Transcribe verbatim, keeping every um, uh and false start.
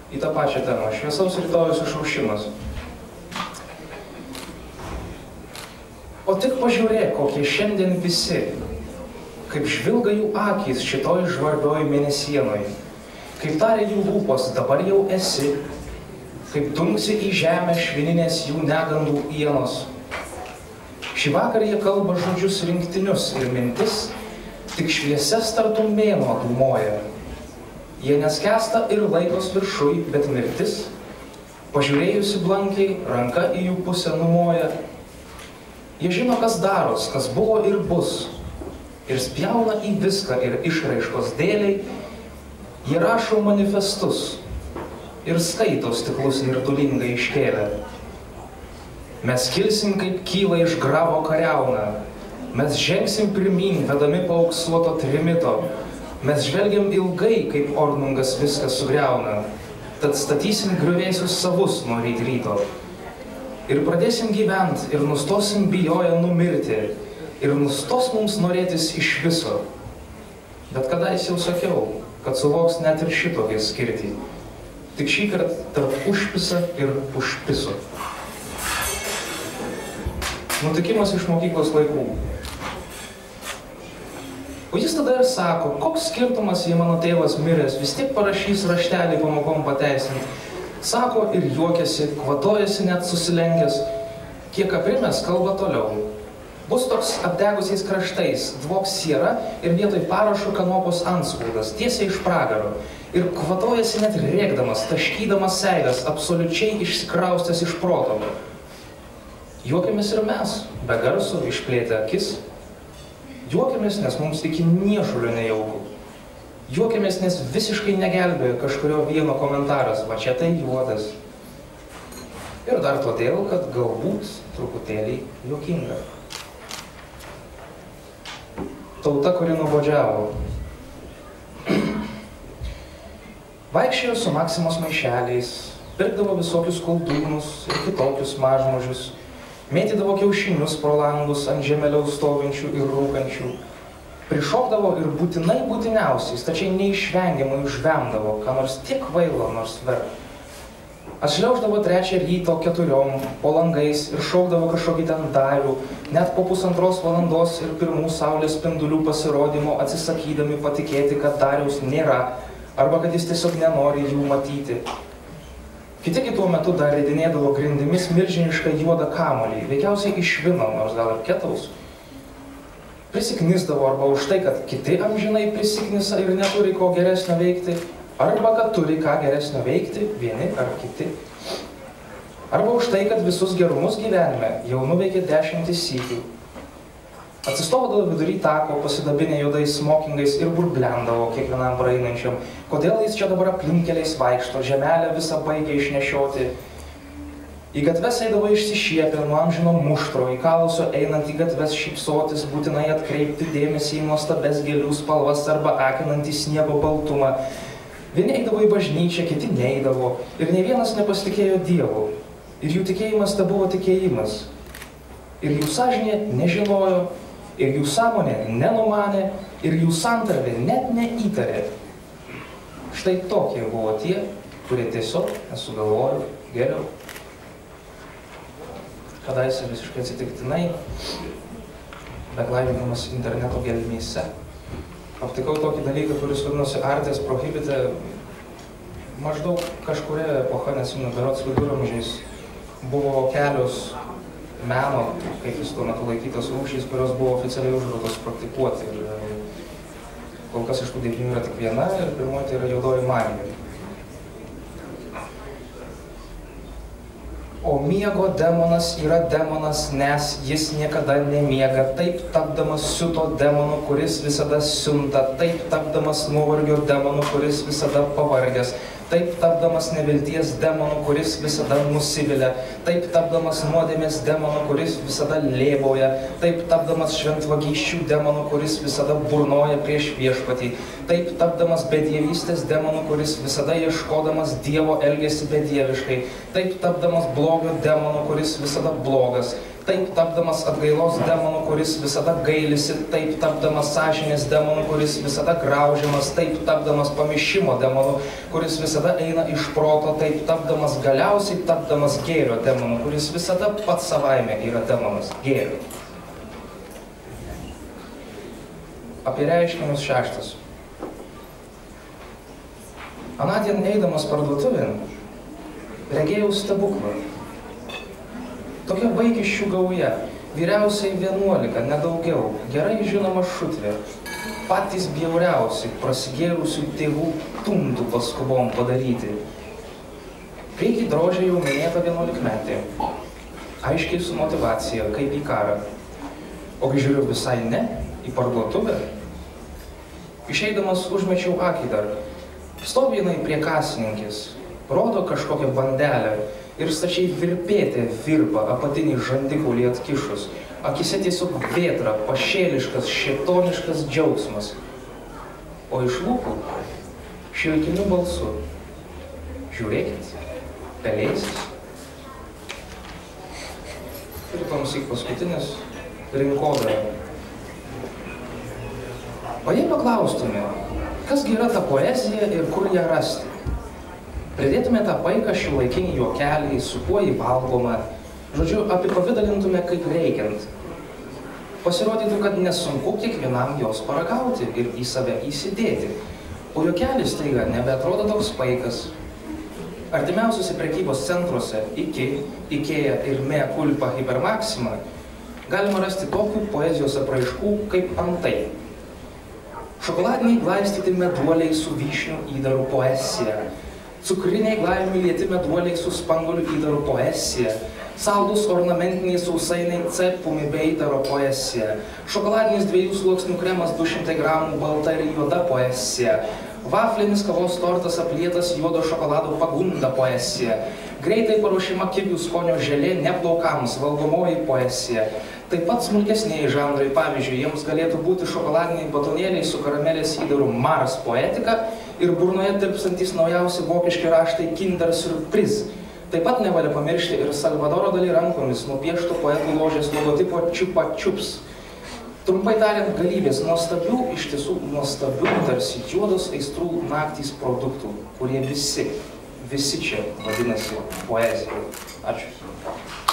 į tą pačią temą. Šviesaus rytojaus išaušimas. O tik pažiūrėk, kokie šiandien visi, kaip žvilga jų akys šitoj žvarbioj mėnesienoj, kaip tarė jų lūpos, dabar jau esi, kaip dunksi į žemę švininės jų negandų ienos. Šį vakarą jie kalba žodžius rinktinius ir mintis, tik šviesias tartum mėnuo dūmoja. Jie neskęsta ir laikos viršui, bet mirtis, pažiūrėjusi blankiai, ranka į jų pusę numoja. Jie žino, kas daros, kas buvo ir bus, ir spjauna į viską ir išraiškos dėliai. Jie rašo manifestus ir skaito stiklus nirtulingai iškėlę. Mes kilsim, kaip kyla iš gravo kariauna, mes žengsim pirmyn, vedami paauksuoto trimito, mes žvelgiam ilgai, kaip Ornungas viską sugriauna, tad statysim griuvėsius savus nuo ryt ryto. Ir pradėsim gyvent, ir nustosim bijoję numirti, ir nustos mums norėtis iš viso. Bet kadais jau sakiau, kad suvoks net ir šitokį skirtį, tik šį kartą tarp užpisa ir užpiso. Nutikimas iš mokyklos laikų. O jis tada ir sako, koks skirtumas, jei mano tėvas miręs, vis tiek parašys raštelį pamokom pateisinti. Sako ir juokiasi, kvatojasi net susilenkęs, kiek aprimęs kalba toliau. Bus toks apdegusiais kraštais, dvoks siera ir vietoj parašo kanopos antspaudas, tiesiai iš pragaro. Ir kvatojasi net rėkdamas, taškydamas seilės, absoliučiai išsikraustęs iš proto. Juokiamės ir mes, be garso, išplėtę akis. Juokiamės, nes mums iki niežulio nejauku. Juokiamės, nes visiškai negelbėjo kažkurio vieno komentaras, va čia tai juodas. Ir dar todėl, kad galbūt truputėlį juokinga. Tauta, kuri nuobodžiavo. Vaikščiojo su Maksimos maišeliais, pirkdavo visokius koldūnus ir kitokius mažmožius, mėtydavo kiaušinius pro langus ant žemeliau stovinčių ir rūkančių, prišokdavo ir būtinai būtiniausiai, tačiai neišvengiamai užvemdavo, ką nors tiek kvailo, nors verta. Atšliauždavo trečią ryto keturiom po langais ir šaukdavo kažkokį ten darių, net po pusantros valandos ir pirmų saulės spindulių pasirodymo atsisakydami patikėti, kad dariaus nėra, arba kad jis tiesiog nenori jų matyti. Kiti tuo metu dar ridinėdavo grindimis milžinišką juodą kamuolį, veikiausiai iš vino, nors gal ir ketaus. Prisiknisdavo arba už tai, kad kiti amžinai prisiknisa ir neturi ko geresnio veikti, arba kad turi ką geresnio veikti, vieni ar kiti. Arba už tai, kad visus gerumus gyvenime jau nuveikė dešimtis sykių. Atsistovodavo vidury tako, pasidabinę juodais smokingais ir burblendavo kiekvienam praeinančiam, kodėl jis čia dabar aplinkeliais vaikšto, žemelę visą baigė išnešioti. Į gatves eidavo išsišiepę nuo amžino muštro, įkalusio einant į gatves šypsotis, būtinai atkreipti dėmesį į nuostabes gėlių spalvas arba akinantį sniego baltumą. Vieni eidavo į bažnyčią, kiti neeidavo, ir nei vienas nepasitikėjo Dievu. Ir jų tikėjimas te buvo tikėjimas. Ir jų sąžinė nežinojo, ir jų sąmonė nenumanė, ir jų santarvė net neįtarė. Štai tokie buvo tie, kurie tiesiog nesugalvojo geriau. Kadaise visiškai atsitiktinai, beklaidinamas interneto gelmėse, aptikau tokį dalyką, kuris vadinosi Artes Prohibite. Maždaug kažkuria epocha, nesimenu, berods viduramžiais, buvo kelios meno, kaip jis tuo metu laikytos rūšys, kurios buvo oficialiai uždraustos praktikuoti. Ir kol kas iš tų devynių yra tik viena, ir pirmoji tai yra juodoji magija. O miego demonas yra demonas, nes jis niekada nemiega, taip tapdamas siuto demonu, kuris visada siunta, taip tapdamas nuovargio demonu, kuris visada pavargęs, taip tapdamas nevilties demonu, kuris visada nusivilia, taip tapdamas nuodėmės demonu, kuris visada lėboja, taip tapdamas šventvagysčių demonu, kuris visada burnoja prieš viešpatį, taip tapdamas bedievystės demonu, kuris visada ieškodamas Dievo elgiasi bedieviškai, taip tapdamas blogio demonu, kuris visada blogas, taip tapdamas atgailos demonu, kuris visada gailisi, taip tapdamas sąžinės demonu, kuris visada graužiamas, taip tapdamas pamišimo demonu, kuris visada eina iš proto, taip tapdamas galiausiai tapdamas gėrio demonu, kuris visada pats savaime yra demonas gėrio. Apie reiškinius šeštas. Anądien eidamas parduotuvėn, regėjau stebuklą. Tokia vaikiščių gauja, vyriausiai vienuolika, nedaugiau, gerai žinoma šutvė, patys bjauriausi, prasigėrusių tėvų tundų paskubom padaryti. Prieky drožė jau minėta vienuolikmetė, aiškiai su motyvacija, kaip į karą. Ogi žiūriu visai ne, į parduotuvę. Išeidamas užmečiau akį dar. Stovi jinai prie kasininkės, rodo kažkokią bandelę ir stačiai virpėtė virpa apatinį žandikaulį atkišus. Akise tiesiog vėtra, pašėliškas, šėtoniškas džiaugsmas. O iš lūpų šilkiniu balsu. Žiūrėkit, pelėsis. Ir tomsyk paskutinis rinkodara. O jei paklaustume, kasgi yra ta poezija ir kur ją rasti? Pridėtume tą paiką šiuolaikinį juokelį, su kuo jį valgoma, žodžiu, apipavidalintume kaip reikiant. Pasirodytų, kad nesunku kiekvienam jos paragauti ir į save įsidėti, o juokelis taiga nebeatrodo toks paikas. Artimiausiuose prekybos centruose iki, Ikea ir Mea Culpa Hypermaxima galima rasti tokių poezijos apraiškų kaip antai. Šokoladiniai glaistyti meduoliai su vyšnių įdaru poezija, cukriniai glaimi lieti meduoliai su spanguolių įdaru poezija, saldus ornamentiniai sausainiai cepumi be įdaro poezija, šokoladinis dviejų sluoksnių kremas du šimtai gramų balta ir juoda poezija, vaflinis kavos tortas aplietas juodo šokolado pagunda poezija, greitai paruošima kivių skonio želė neplaukams valgomoji poezija. Taip pat smulkesniai žanrai, pavyzdžiui, jiems galėtų būti šokoladiniai batonėliai su karamelės įdaru Mars poetika ir burnoje tirpsantys naujausi vokiški raštai Kinder Surprise. Taip pat nevalia pamiršti ir Salvadoro Dali rankomis nupiešto poetų ložės logotipo Čiupa Čiups. Trumpai tariant, galybės nuostabių, iš tiesų nuostabių, tarsi juodos aistrų naktys produktų, kurie visi, visi čia vadinasi poezija. Ačiū.